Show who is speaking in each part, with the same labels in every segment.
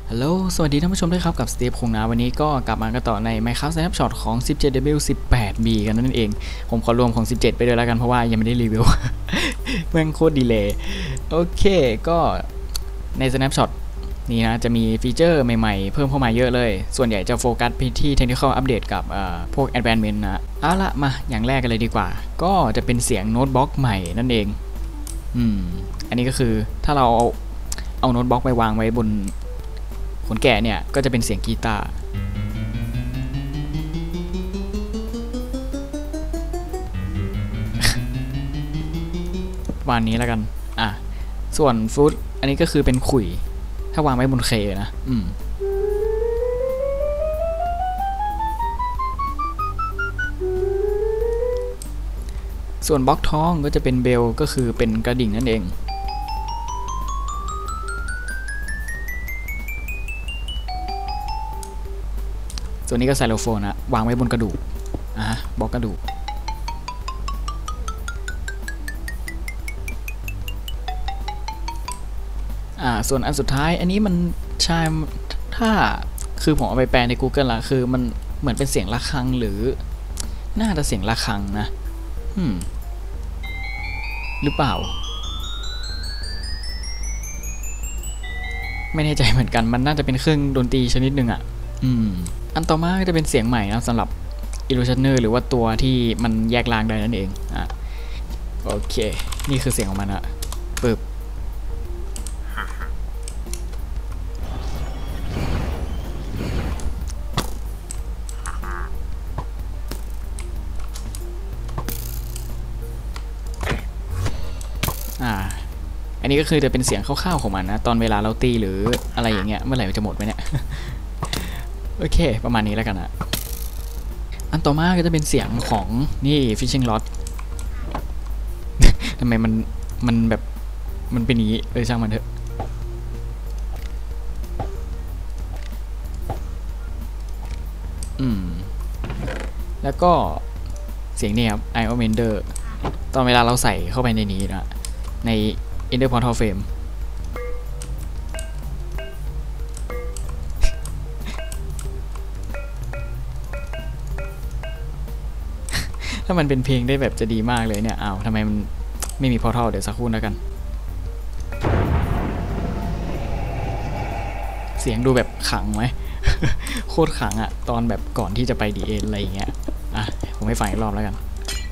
Speaker 1: ฮัลโหลสวัสดีท่านผู้ชมด้วยครับกับสตีฟคงนะวันนี้ก็กลับมากันต่อใน Minecraft Snapshot ของ 17W18B กันนั่นเองผมขอรวมของ 17 ไปด้วยแล้วกันเพราะว่ายังไม่ได้รีวิว แม่งโคตรดีเลยโอเคก็ใน Snapshot นี่นะจะมีฟีเจอร์ใหม่ๆเพิ่มเข้ามาเยอะเลยส่วนใหญ่จะโฟกัสไปที่ Technical Update กับพวก Advancement นะเอาละมาอย่างแรกกันเลยดีกว่าก็จะเป็นเสียงโน้ตบล็อกใหม่นั่นเองอันนี้ก็คือถ้าเราเอาโน้ตบล็อกไปวางไว้บนคนแก่เนี่ยก็จะเป็นเสียงกีตาร์วันนี้แล้วกันส่วนฟลุตอันนี้ก็คือเป็นขุยถ้าวางไว้บนเคนะส่วนบล็อกท้องก็จะเป็นเบลก็คือเป็นกระดิ่งนั่นเองส่วนนี้ก็ไซโลโฟนนะวางไว้บนกระดูกบล็อกกระดูกส่วนอันสุดท้ายอันนี้มันใช่ถ้าคือผมเอาไปแปลใน Google ละคือมันเหมือนเป็นเสียงระฆังหรือน่าจะเสียงระฆังนะหรือเปล่าไม่แน่ใจเหมือนกันมันน่าจะเป็นเครื่องดนตรีชนิดหนึ่งอันต่อมาก็จะเป็นเสียงใหม่นะสำหรับ Illusioner หรือว่าตัวที่มันแยกล่างได้นั่นเองโอเคนี่คือเสียงของมันปึ๊บอันนี้ก็คือจะเป็นเสียงคร่าวๆของมันนะตอนเวลาเราตีหรืออะไรอย่างเงี้ยเมื่อไหร่มันจะหมดไหมเนี่ย โอเคประมาณนี้แล้วกันอันต่อมาก็จะเป็นเสียงของนี่ fishing rod ทำไมมันแบบมันเป็นอย่างนี้ช่างมันเถอะแล้วก็เสียงนี่ครับ Iron Mender ตอนเวลาเราใส่เข้าไปในนี้นะใน Ender Portal Frame ถ้ามันเป็นเพลงได้แบบจะดีมากเลยเนี่ยทำไมมันไม่มี Portal เดี๋ยวสักครู่แล้วกันเสียงดูแบบขังไหม โคตรขังตอนแบบก่อนที่จะไปดีเอ็นอะไรอย่างเงี้ยผมให้ฟังอีกรอบแล้วกัน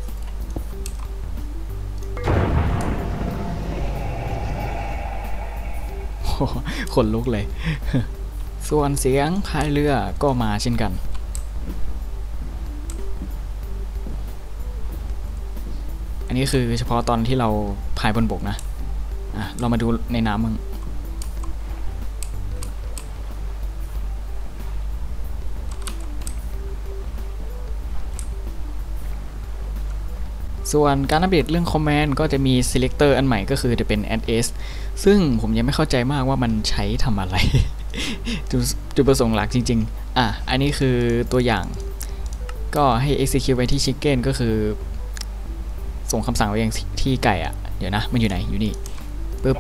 Speaker 1: ขนลุกเลย ส่วนเสียงพายเรือก็มาเช่นกันอันนี้คือเฉพาะตอนที่เราพายบนบกนะเรามาดูในน้ำมึงส่วนการอัปเดตเรื่องคอมแมนด์ก็จะมี selector อันใหม่ก็คือจะเป็น add s ซึ่งผมยังไม่เข้าใจมากว่ามันใช้ทำอะไร จุดประสงค์หลักจริงๆอันนี้คือตัวอย่างก็ให้ execute ไว้ที่ chicken ก็คือส่งคำสั่งไปยังที่ไก่เดี๋ยวนะมันอยู่ไหนอยู่นี่ปึ๊บ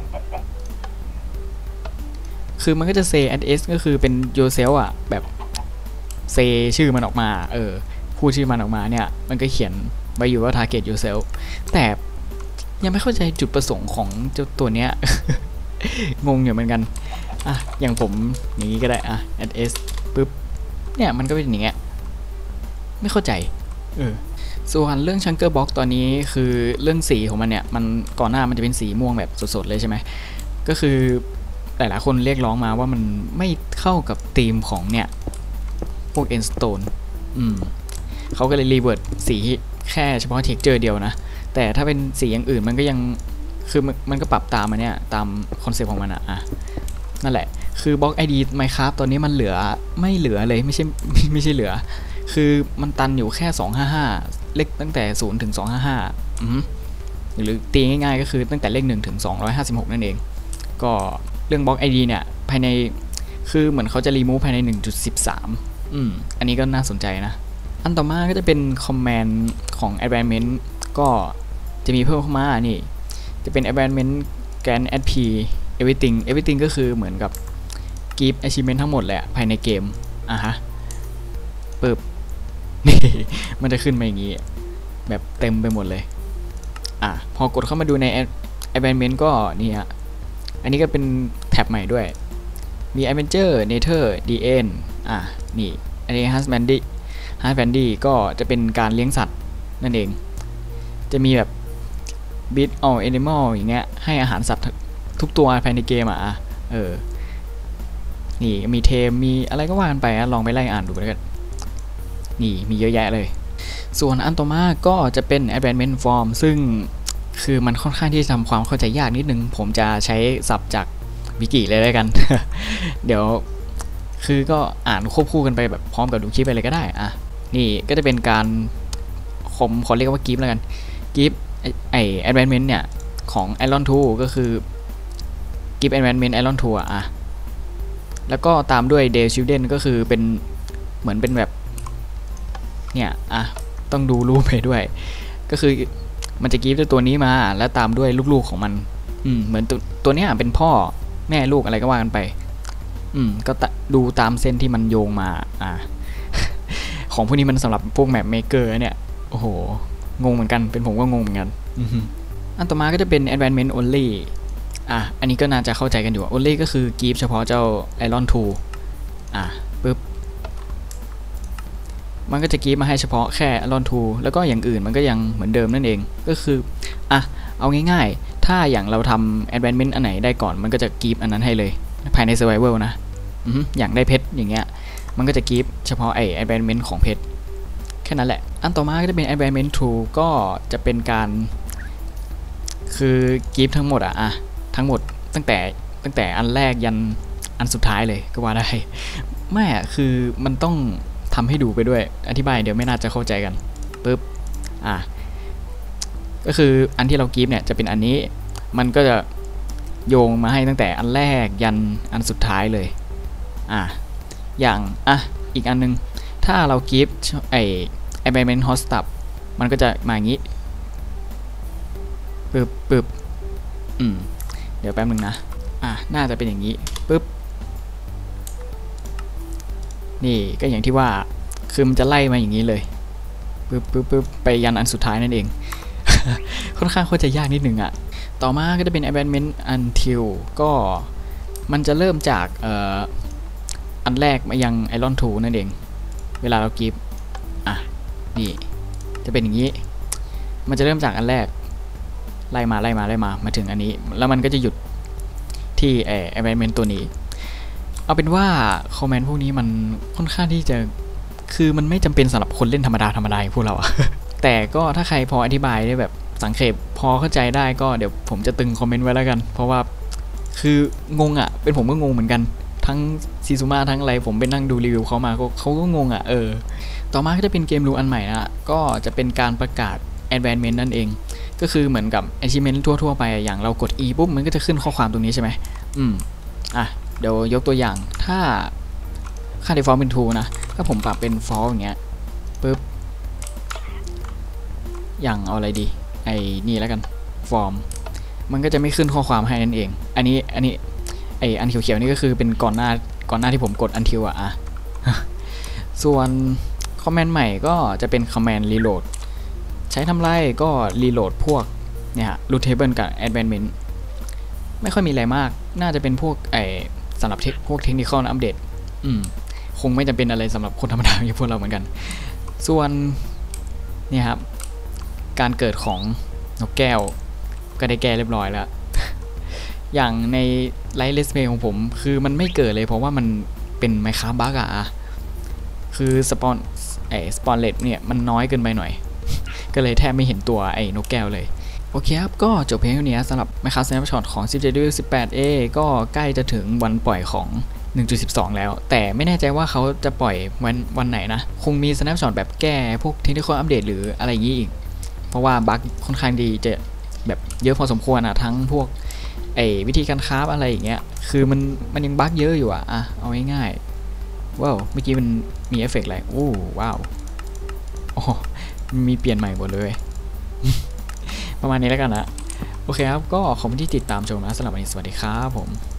Speaker 1: คือมันก็จะ say add s ก็คือเป็น yourself แบบ say ชื่อมันออกมาพูดชื่อมันออกมาเนี่ยมันก็เขียนไว้อยู่ว่า target yourself แต่ยังไม่เข้าใจจุดประสงค์ของเจ้าตัวเนี้ย งงอยู่เหมือนกันอย่างผมอย่างนี้ก็ได้add s ปึ๊บเนี่ยมันก็เป็นอย่างเงี้ยไม่เข้าใจส่วนเรื่อง Chunker Box ตอนนี้คือเรื่องสีของมันเนี่ยมันก่อนหน้ามันจะเป็นสีม่วงแบบสดๆเลยใช่ไหมก็คือหลายๆคนเรียกร้องมาว่ามันไม่เข้ากับธีมของเนี่ยพวก Endstone เขาก็เลยรีเวิร์สสีแค่เฉพาะ texture เดียวนะแต่ถ้าเป็นสีอย่างอื่นมันก็ยังคือมันก็ปรับตามมาเนี่ยตามคอนเซ็ปต์ของมันนั่นแหละคือบล็อก ID Minecraft ตอนนี้มันไม่เหลือเลยไม่ใช่เหลือคือมันตันอยู่แค่255เลขตั้งแต่0ถึง255หรือตีง่ายๆก็คือตั้งแต่เลข1ถึง256นั่นเองก็เรื่องบล็อก ID เนี่ยภายในคือเหมือนเขาจะรีมูฟภายใน 1.13 อันนี้ก็น่าสนใจนะอันต่อมาก็จะเป็นคอมแมนด์ของ Advancement ก็จะมีเพิ่มเข้ามานี่จะเป็น Advancement Grant SP Everything ก็คือเหมือนกับกิฟต์ achievement ทั้งหมดแหละภายในเกมฮะปึ๊บ นี่ มันจะขึ้นมาอย่างนี้แบบเต็มไปหมดเลยพอกดเข้ามาดูใน Advancement ก็นี่ฮะอันนี้ก็เป็นแท็บใหม่ด้วยมี Adventure Nether DN นี่อันนี้ Husbandry ก็จะเป็นการเลี้ยงสัตว์นั่นเองจะมีแบบ Beat all animal อย่างเงี้ยให้อาหารสัตว์ทุกตัวภายในเกมนี่มีเทมมีอะไรก็ว่ากันไปลองไปไล่อ่านดูแล้วกันนี่มีเยอะแยะเลยส่วนอันต่อมาก็จะเป็น Advancement Form ซึ่งคือมันค่อนข้างที่จะทำความเข้าใจยากนิดนึงผมจะใช้ศัพท์จากวิกิเลยแล้วกัน เดี๋ยวคือก็อ่านควบคู่กันไปแบบพร้อมกับดูคลิปไปเลยก็ได้นี่ก็จะเป็นการขอเรียกว่ากิฟต์แล้วกันกิฟต์Advancement เนี่ยของ Iron 2 ก็คือกิฟต์ Advancement Iron 2แล้วก็ตามด้วย Day Children ก็คือเป็นเหมือนเป็นแบบเนี่ยต้องดูรูปไปด้วยก็คือมันจะกิฟต์ตัวนี้มาแล้วตามด้วยลูกๆของมันเหมือนตัวเนี้ยเป็นพ่อแม่ลูกอะไรก็ว่ากันไปก็ดูตามเส้นที่มันโยงมาของพวกนี้มันสำหรับพวกแมปเมเกอร์เนี่ยโอ้โหงงเหมือนกันเป็นผมก็งงเหมือนกันอันต่อมาก็จะเป็น Advancement Onlyอันนี้ก็น่าจะเข้าใจกันอยู่ Only ก็คือกิฟต์เฉพาะเจ้า Iron 2ปึ๊บมันก็จะกิฟต์มาให้เฉพาะแค่ Iron 2แล้วก็อย่างอื่นมันก็ยังเหมือนเดิมนั่นเองก็คือเอาง่ายๆถ้าอย่างเราทำ Advancement อันไหนได้ก่อนมันก็จะกิฟต์อันนั้นให้เลยภายใน Survival นะอย่างได้เพชรอย่างเงี้ยมันก็จะกิฟต์เฉพาะAdvancement ของเพชรแค่นั้นแหละอันต่อมาก็จะเป็น Advancement 2ก็จะเป็นการคือกิฟต์ทั้งหมดทั้งหมดตั้งแต่อันแรกยันอันสุดท้ายเลยก็ว่าได้ไม่คือมันต้องทำให้ดูไปด้วยอธิบายเดี๋ยวไม่น่าจะเข้าใจกันปึ๊บก็คืออันที่เรากิฟต์เนี่ยจะเป็นอันนี้มันก็จะโยงมาให้ตั้งแต่อันแรกยันอันสุดท้ายเลยอย่างอีกอันนึงถ้าเรากิฟต์Advancement Hot Stuff มันก็จะมาอย่างนี้ปึ๊บเดี๋ยวแป๊บนึงนะน่าจะเป็นอย่างนี้ปึ๊บนี่ก็อย่างที่ว่าคือมันจะไล่มาอย่างนี้เลยปึ๊บไปยันอันสุดท้ายนั่นเอง ค่อนข้างเข้าใจยากนิดนึงต่อมาก็จะเป็น Advancement Until ก็มันจะเริ่มจากอันแรกมายัง Iron 2 นั่นเองเวลาเรากิฟต์นี่จะเป็นอย่างนี้มันจะเริ่มจากอันแรกไล่มาถึงอันนี้แล้วมันก็จะหยุดที่Advancement ตัวนี้เอาเป็นว่าคอมเมนต์พวกนี้มันค่อนข้างที่จะคือมันไม่จำเป็นสำหรับคนเล่นธรรมดาพวกเรา แต่ก็ถ้าใครพออธิบายได้แบบสังเขปพอเข้าใจได้ก็เดี๋ยวผมจะตึงคอมเมนต์ไว้แล้วกันเพราะว่าคืองงเป็นผมก็งงเหมือนกันทั้งซีซูมาทั้งอะไรผมไปนั่งดูรีวิวเขามาเขาก็งงต่อมาก็จะเป็นเกมรูอันใหม่ก็จะเป็นการประกาศ Advancement นั่นเองก็คือเหมือนกับ achievement ทั่วไปอย่างเรากด E ปุ๊บมันก็จะขึ้นข้อความตรงนี้ใช่ไหมเดี๋ยวยกตัวอย่างถ้าค่า default เป็น true นะถ้าผมปรับเป็น false อย่างเงี้ยปึ๊บอย่างเอาอะไรดีนี่แล้วกัน form มันก็จะไม่ขึ้นข้อความให้นั่นเองอันนี้อันเขียวๆนี่ก็คือเป็นก่อนหน้าที่ผมกด until ส่วนคอมเมนต์ใหม่ก็จะเป็นคอมเมนต์ reload ใช้ทำไรก็รีโหลดพวกเนี่ยรูทเทเบิลกับ Advancement ไม่ค่อยมีอะไรมากน่าจะเป็นพวกสำหรับพวกเทคนิคอัปเดตคงไม่จำเป็นอะไรสำหรับคนธรรมดาอย่างพวกเราเหมือนกันส่วนเนี่ยครับการเกิดของนกแก้วก็ได้แก้เรียบร้อยแล้ว อย่างในไลฟ์เลสเพย์ของผมคือมันไม่เกิดเลยเพราะว่ามันเป็น Minecraft bug คือสปอนเลตเนี่ยมันน้อยเกินไปหน่อยก็เลยแทบไม่เห็นตัวนกแก้วเลยโอเคครับก็จบเพียงเท่านี้สำหรับ Minecraft Snapshot ของ 17.18a ก็ใกล้จะถึงวันปล่อยของ 1.12 แล้วแต่ไม่แน่ใจว่าเขาจะปล่อยวันไหนนะคงมี Snapshot แบบแก้พวก Technical Update หรืออะไรอย่างนี้อีกเพราะว่าบั๊กค่อนข้างดีจะแบบเยอะพอสมควรทั้งพวกวิธีการคราฟอะไรอย่างเงี้ยคือมันยังบั๊กเยอะอยู่เอาง่ายๆว้าวเมื่อกี้มันมีเอฟเฟกต์อะไรโอ้ว้าวมีเปลี่ยนใหม่หมดเลย ประมาณนี้แล้วกันนะโอเคครับก็ขอบคุณที่ติดตามชมนะสำหรับวันนี้สวัสดีครับผม